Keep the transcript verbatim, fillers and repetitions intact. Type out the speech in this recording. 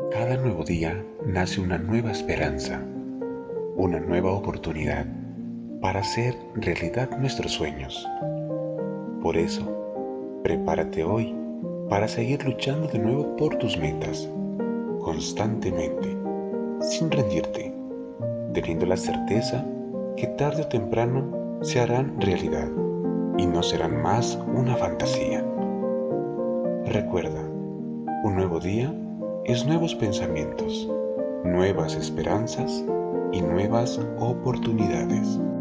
Cada nuevo día nace una nueva esperanza, una nueva oportunidad para hacer realidad nuestros sueños. Por eso, prepárate hoy para seguir luchando de nuevo por tus metas, constantemente, sin rendirte, teniendo la certeza que tarde o temprano se harán realidad y no serán más una fantasía. Recuerda, un nuevo día es nuevos pensamientos, nuevas esperanzas y nuevas oportunidades.